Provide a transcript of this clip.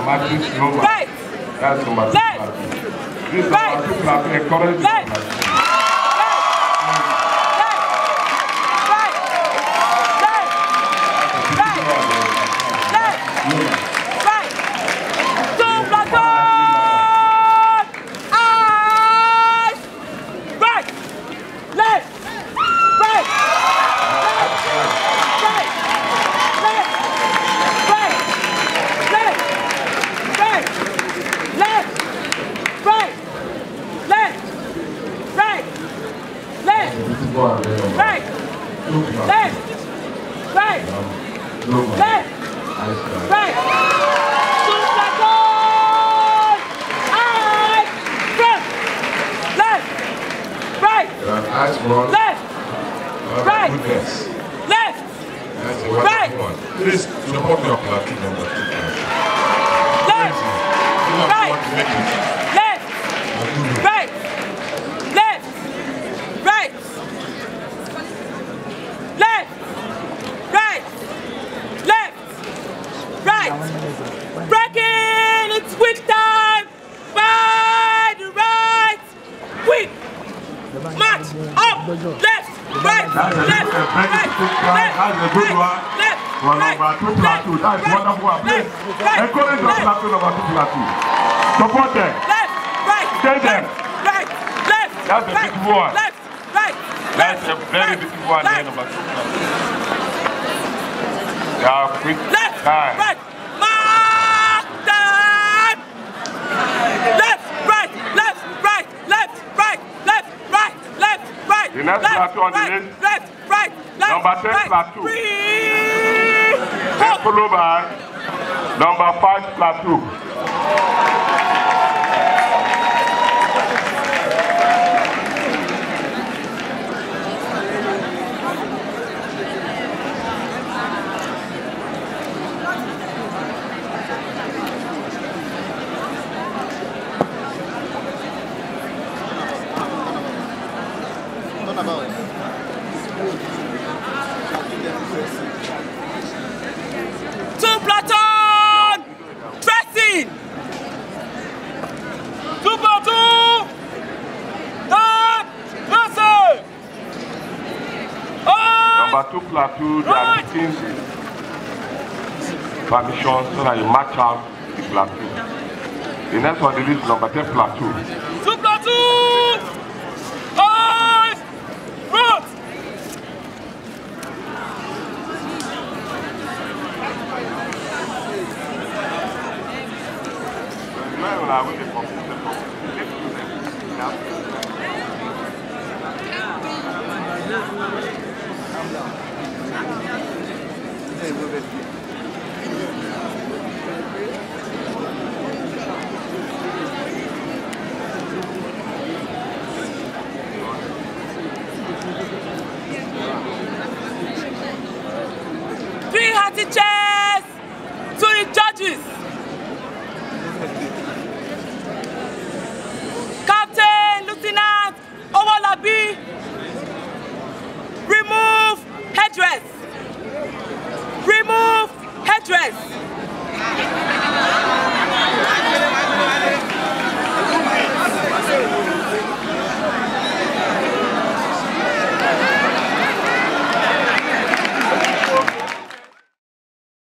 Right. That's number 2 platoon. This is number 2 platoon. Encourage the platoon. Please support your platoon number 2. Left, right, left, right, left, right, left, right, left, right. Breaking, it's quick time. By the right, quick. March up, left, right, left, right, left. Well, number 2 platoon, that's wonderful. Please encourage your platoon number 2 platoon. Support them. Left, right, Tell them. right, left. That's a beautiful one. Left, right. That's a very beautiful one there, number 2 platoon. Yeah, quick. Left, time. right. Mark time. Left, right, left, right, left, right, left, right, left, right. The next platoon on the list. Left, right, left. Number 10 right, platoon. Then followed by number 5 platoon. Platoon! Dressing! 2 platoon! Dressing! Number 2 platoon, they are taking permission so that you match out the platoon. The next one is number 10 platoon. 2 platoon! Eyes! Front! Three hearty cheers to the judges. Captain, Lieutenant, Owolabi, remove headdress. Remove headdress.